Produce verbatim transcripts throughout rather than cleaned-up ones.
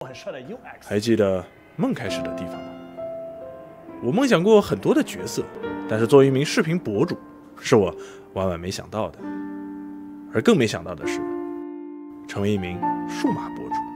很帅的 U X。 还记得梦开始的地方吗？我梦想过很多的角色，但是作为一名视频博主，是我万万没想到的。而更没想到的是，成为一名数码博主。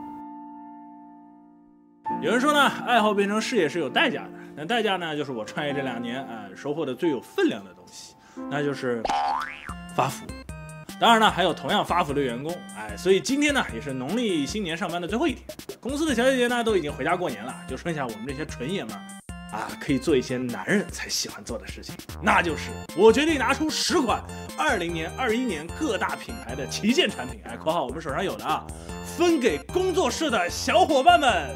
有人说呢，爱好变成事业是有代价的。那代价呢，就是我创业这两年啊、呃，收获的最有分量的东西，那就是发福。当然呢，还有同样发福的员工，哎，所以今天呢，也是农历新年上班的最后一天，公司的小姐姐呢都已经回家过年了，就剩下我们这些纯爷们儿啊，可以做一些男人才喜欢做的事情，那就是我决定拿出十款二零年、二一年各大品牌的旗舰产品，哎，括号我们手上有的啊，分给工作室的小伙伴们。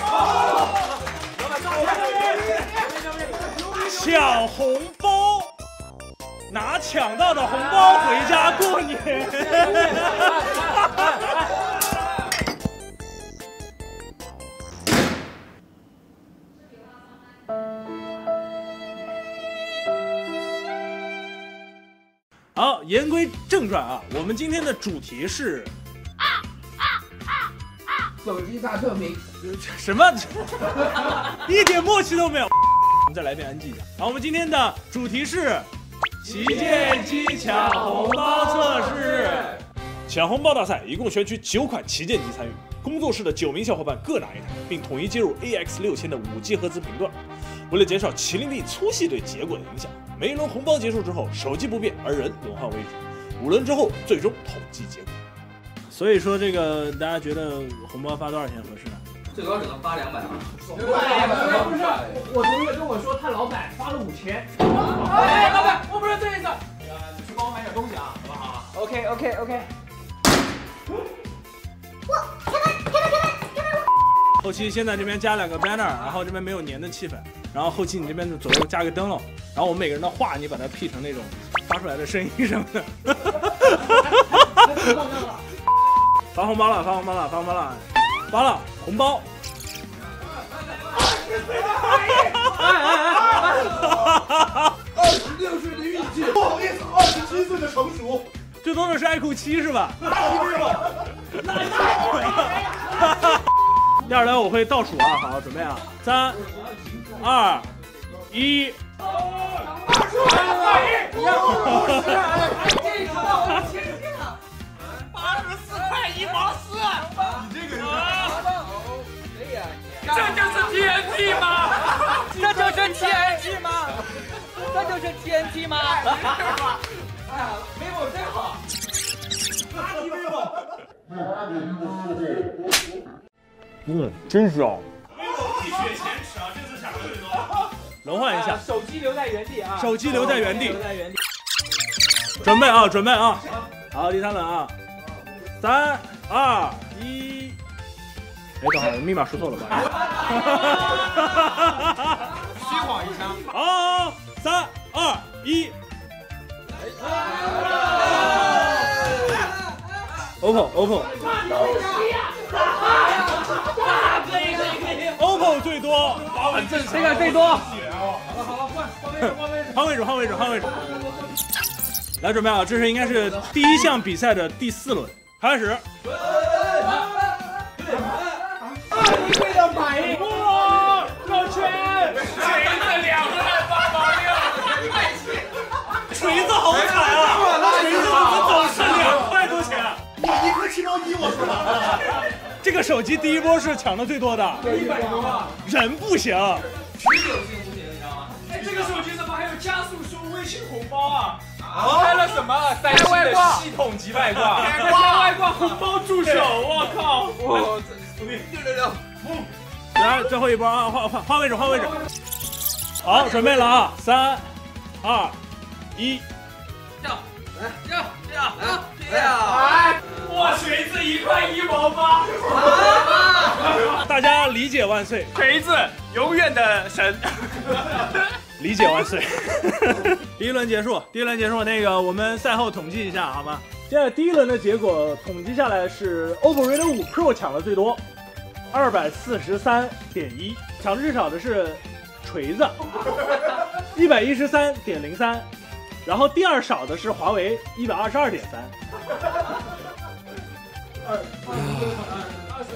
抢红包，拿抢到的红包回家过年。好，言归正传啊，我们今天的主题是手机大特名， 什么？一点默契都没有。我们再来一遍 N G 一下。好，我们今天的主题是旗舰机抢红包测试。抢红包大赛一共选取九款旗舰机参与，工作室的九名小伙伴各拿一台，并统一接入 A X 六千的五 G 赫兹频段。为了减少麒麟臂粗细对结果的影响，每一轮红包结束之后，手机不变，而人轮换为主。五轮之后，最终统计结果。所以说，这个大家觉得红包发多少钱合适呢？ 最高只能发两百啊！ 不是，我同学跟我说他老板发了五千。 哎，老板，我不是这意思。呃，你去帮我买点东西啊，好不好 ？OK OK OK。 后期现在这边加两个 banner， 然后这边没有年的气氛，然后后期你这边左右加个灯笼，然后我们每个人的话你把它 P 成那种发出来的声音什么的。发红包了，发红包了，发红包了，发了红包。 二十六岁的运气，不好意思，二十七岁的成熟。 最多的是 i Q 七是吧？第二轮我会倒数啊，好，准备啊，三、二、一。 八十四块一毛四， 你这个人， 这就是 T N T 吗？这就是 T N T 吗？这就是 T N T 吗？哎呀，没我真好， 哪里没有？ 嗯，真香。没有一雪前耻啊，这次抢的最多。轮换一下， 手机留在原地啊， 手机留在原地， 留在原地。 准备啊，准备啊，好，第三轮啊，三二一，哎，等会儿密码输错了吧？ 虚晃一枪。 好，三二一。O P P O O P P O P P O 最多， 很正常，这个最多。 好了好了，换换位置，换位置， 换位置，换位置，换位置。来，准备啊，这是应该是第一项比赛的第四轮，开始。 一队的反应，哇，绕圈， 锤子两万八毛六， 锤子好惨啊！锤子怎么总是两块多钱？ 我一颗七毛一，我说。 这个手机第一波是抢的最多的， 一百多啊， 人不行。 持久性不行，你知道吗？ 哎，这个手机怎么还有加速输微信红包啊？ 开了什么？三星的系统级外挂， 开个加外挂红包助手，我靠！ 我六六六， 来，最后一波啊，换换换位置，换位置。好，准备了啊，三、二、一， 跳，来跳跳跳！ 哎，我锤子一块一毛八， 大家理解万岁， 锤子永远的神。 理解万岁。第一轮结束，第一轮结束，那个我们赛后统计一下好吗？现在第一轮的结果统计下来是 O P P O Reno 五 Pro 抢的最多，二百四十三点一，抢的最少的是锤子，一百一十三点零三，然后第二少的是华为，一百二十二点三。 二二十二十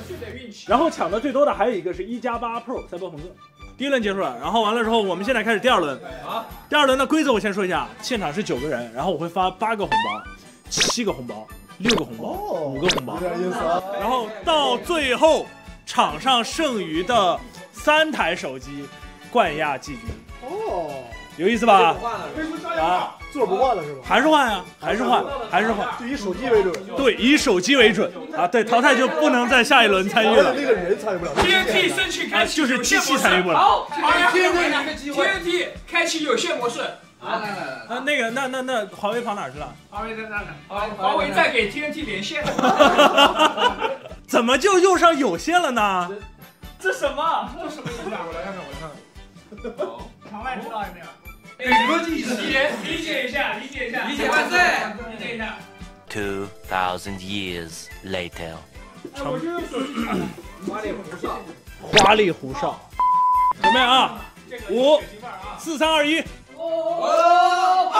然后抢的最多的还有一个是一加八 Pro 赛博朋克。第一轮结束了，然后完了之后，我们现在开始第二轮。第二轮的规则我先说一下，现场是九个人，然后我会发八个红包、七个红包、六个红包、五个红包，然后到最后场上剩余的三台手机冠亚季军。哦，有意思吧？啊， 座不换了是吧？ 还是换呀，还是换，还是换， 就以手机为准。 对，以手机为准啊。对，淘汰就不能在下一轮参与了。 那个人参与不了。 T N T 申请开启， 就是机器参与不了。 好 ，T N T 一个机会 ，T N T 开启有线模式。 来来来， 那那个那那那华为跑哪儿去了？ 华为在那呢。华为在给 T N T 连线。 怎么就用上有线了呢？ 这什么？这什么意思啊？我来看看，我来看看。好，场外知道有没有？科技理解理解一下，理解一下， 理解万岁， 理解一下。 Two thousand years later. 我就是手机花里胡哨， 花里胡哨。准备啊！五、四、三、二、一。 哦！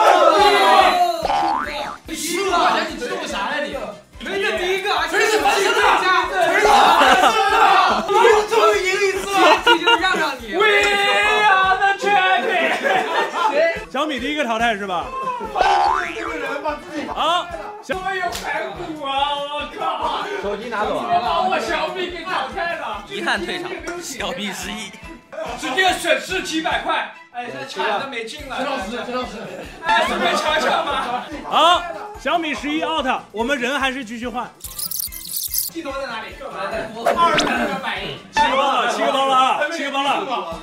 第一个，你做啥呀你？人家第一个，而且是最佳，最佳，你终于赢一次了，这就让让你。 We are the champion。 小米第一个淘汰是吧？ 这个人把自己好， 我有排骨啊！我靠！ 手机拿走你们把我小米给淘汰了， 遗憾退场，小米失忆， 直接损失几百块。哎，这惨的没劲了。 知道是知道是。 哎，准备瞧瞧嘛。 好，小米十一 out， 我们人还是继续换。 镜头在哪里？二十个反应。 七个包了，七个包了啊，七个包了。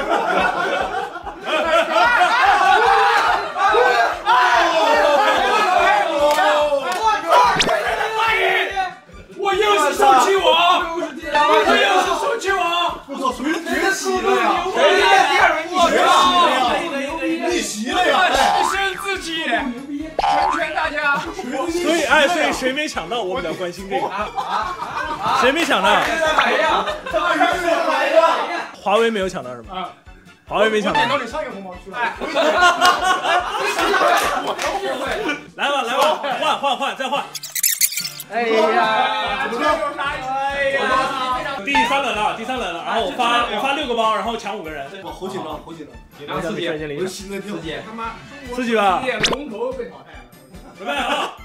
我又是手机王，我又是手机王。 我操，谁谁洗了呀？ 谁第二轮逆袭了呀！ 提升自己，成全大家。 所以哎，所以谁没抢到，我比较关心这个。谁没抢到？华为没有抢到是吗？华为没抢到。 点到你上一个红包去了。 来吧来吧，换换换，再换。 哎呀， 这有啥？哎呀， 第三轮了，第三轮了，然后我发我发六个包，然后抢五个人。 我好紧张，好紧张。 紧张刺激， 我心在跳。 他妈， 刺激吧？ 龙头被淘汰了。 准备啊！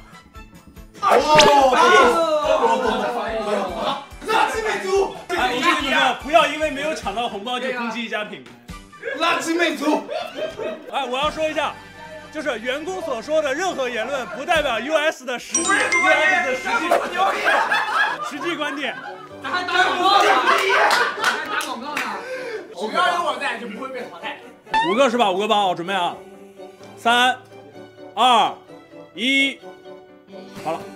哦，垃圾美族！ 哎，我跟你们说，不要因为没有抢到红包就攻击一家品牌。 垃圾美族！ 哎，我要说一下。就是员工所说的任何言论，不代表 U S 的实际 U S 的实际实际观点。 咱还打广告呢，还打广告呢。 只要有我在，就不会被淘汰。 五个是吧？五个包，准备啊！三、二、一，好了。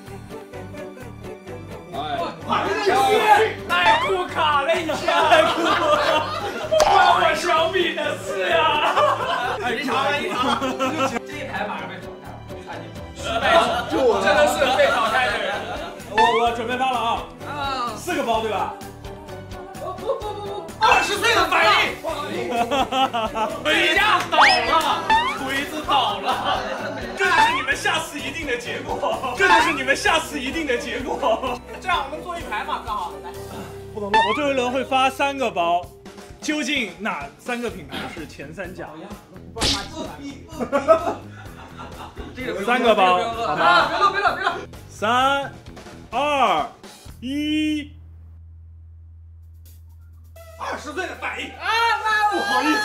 爱酷卡了一下，爱酷，关我小米的事呀！ 一场一场， 这一排马上被淘汰了，差点失败者，真的是被淘汰的人。 我我准备发了啊！啊，四个包对吧？ 二十岁的反应，回家倒了，锤子倒了， 这就是你们下次一定的结果，这就是你们下次一定的结果。 这样我们坐一排嘛，刚好来。 不能乱，我最后一轮会发三个包，究竟哪三个品牌是前三甲？三个包，好吗？ 别动别动别动！ 三、二、一。 二十岁的反应啊！ 不好意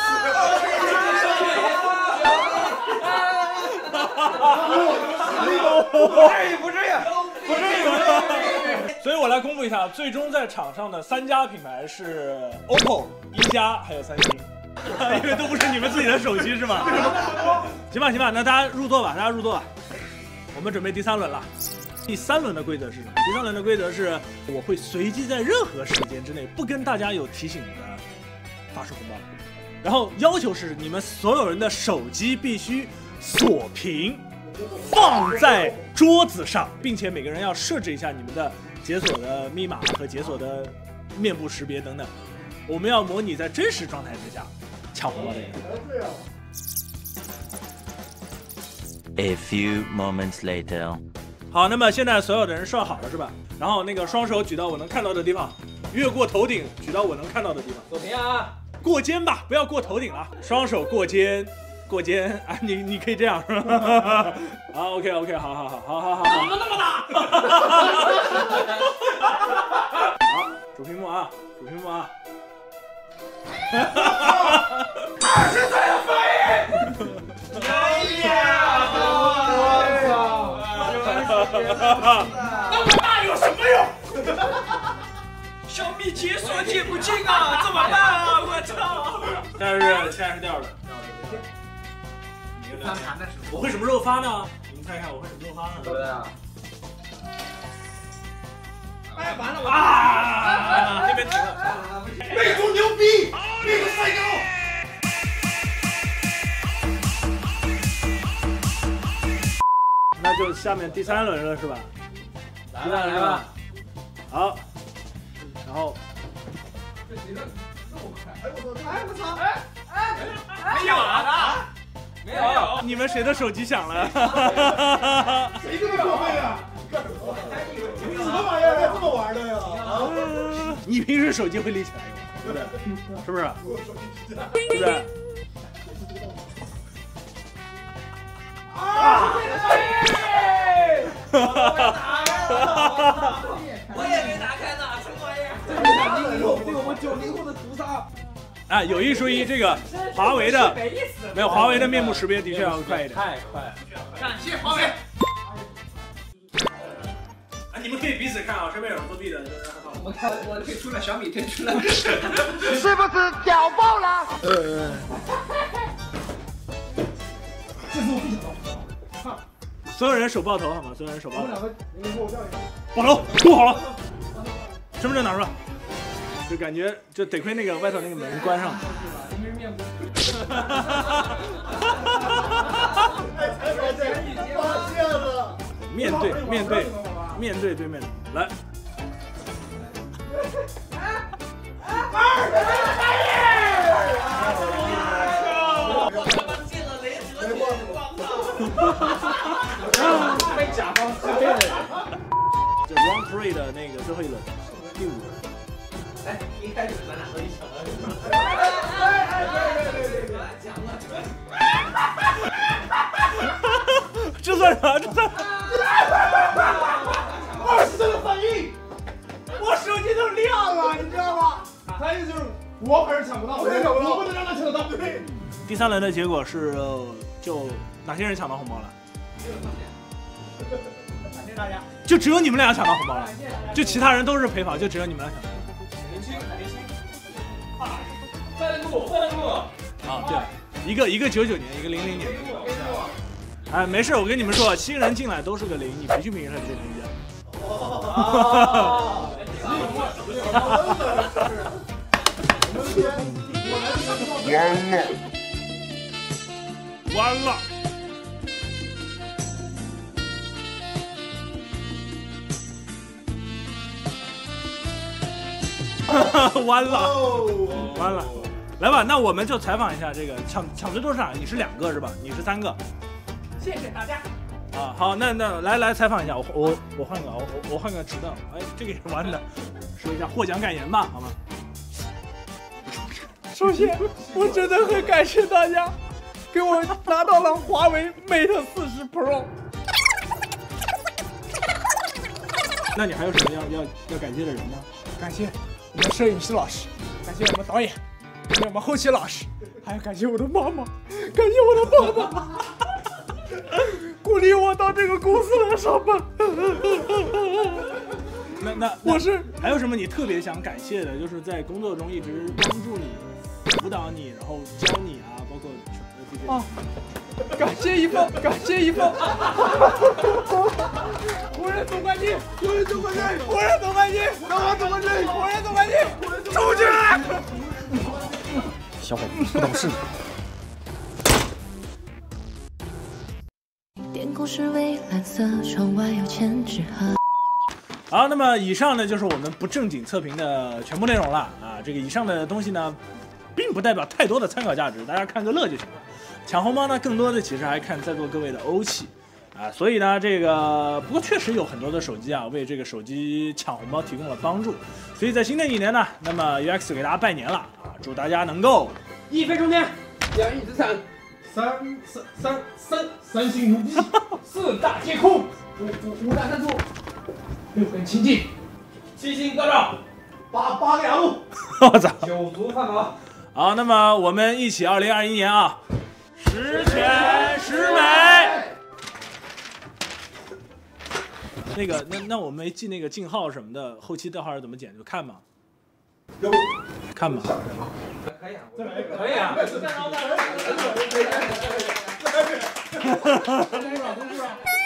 思， 不至于，不至于，不至于。所以我来公布一下，最终在场上的三家品牌是 O P P O、一加还有三星，因为都不是你们自己的手机是吗？行吧，行吧，那大家入座吧，大家入座吧。我们准备第三轮了。第三轮的规则是什么？第三轮的规则是，我会随机在任何时间之内不跟大家有提醒的发出红包，然后要求是你们所有人的手机必须锁屏，放在桌子上，并且每个人要设置一下你们的解锁的密码和解锁的面部识别等等。我们要模拟在真实状态之下抢红包的人。 A few moments later. 好，那么现在所有的人设好了是吧？然后那个双手举到我能看到的地方， 越过头顶举到我能看到的地方。 左平啊， 过肩吧，不要过头顶了，双手过肩。 过肩啊，你你可以这样是吧？好 ，OK OK， 好好好好好好。怎么那么大？好，主屏幕啊，主屏幕啊。 二十岁的反应！哎呀！那么大有什么用？小米解锁解不进啊，怎么办啊？我操！ 现在是现在是第二轮。 发盘的时候， 我会什么时候发呢？你们猜看我会什么时候发呢？ 对啊。 哎，完了！ 啊！这边停了。 魅族牛逼，魅族赛高。 那就下面第三轮了是吧？ 来吧来吧。 好，然后。 这几个这么快？哎我操！哎我操！哎哎没有啊！ 没有， 你们谁的手机响了？ 谁这么过分呀？干什么？什么玩意儿？这么玩的呀？啊！ 你平时手机会立起来用，对不对？是不是？对不对？ 啊！我也没打开呢，什么玩意儿？ 对我们九零后的屠杀。 啊，有一说一，这个华为的没有华为的面部识别的确要快一点， 太快了。 感谢华为。 啊，你们可以彼此看啊，身边有人作弊的。 我看我退出了，小米退出了。 是不是屌爆了？ 呃， 这次我不想到。 所有人手抱头好吗？所有人手抱头。 我们两个，你给我叫一下。 抱头，坐好了。身份证拿出来。就感觉就得亏那个外头那个门关上。 因为面部。 发现了。 面对面对面对对面来。 被甲方支配了。 这 round three 的那个最后一轮，第五轮。 哎，一开始咱俩都一想到。哎哎哎！对对对对，讲了。 这算啥？这算？ 二十岁的反应， 我手机都亮了，你知道吗？ 他意思就是我可是抢不到，我也抢不到，我不能让他抢得到。对。 第三轮的结果是，就哪些人抢到红包了？ 感谢大家。 就只有你们俩抢到红包了，就其他人都是陪跑，就只有你们俩抢到。 年轻，年轻。啊，三路，三路。 啊，对，一个一个九九年，一个零零年。哎，没事，我跟你们说，新人进来都是个零，你培训培训他就变成一。 哦。 完了，完了。完了，完了，来吧，那我们就采访一下这个抢抢最多是哪？你是两个是吧？你是三个。 谢谢大家。 啊，好，那那来来采访一下，我我我换个我我换个池凳，哎，这个也是弯的，说一下获奖感言吧，好吗？ 首先，我真的很感谢大家，给我拿到了华为 Mate 四十 Pro。 那你还有什么要要要感谢的人呢？ 感谢我们摄影师老师，感谢我们导演，感谢我们后期老师，还要感谢我的妈妈，感谢我的爸爸，鼓励我到这个公司来上班。 那那我是还有什么你特别想感谢的？就是在工作中一直帮助你、辅导你，然后教你啊，包括这些。 啊，感谢一方，感谢一方。湖人总冠军， 湖人总冠军， 湖人总冠军， 南华总冠军， 湖人总冠军， 出去！ 小伙不懂事。 天空是蔚蓝色，窗外有千纸鹤。 好，那么以上呢就是我们不正经测评的全部内容了啊。这个以上的东西呢，并不代表太多的参考价值，大家看个乐就行了。抢红包呢，更多的其实还看在座各位的欧气啊，所以呢，这个不过确实有很多的手机啊，为这个手机抢红包提供了帮助。所以在新的一年呢，那么 U X 给大家拜年了啊，祝大家能够一飞冲天，两翼资产， 三三三三三星如鸡， 四大皆空，五五五大三粗，六根清净，七星高照， 八八个牙路， 我操！ 九足饭饱。 好，那么我们一起二零二一年啊，十全十美。那个，那那我没记那个镜号什么的，后期调号是怎么剪？就看嘛。 要不看吧。 可以啊， 再来一个， 可以啊， 再来一个，再来一个，再来一个，再来一个，再来一个，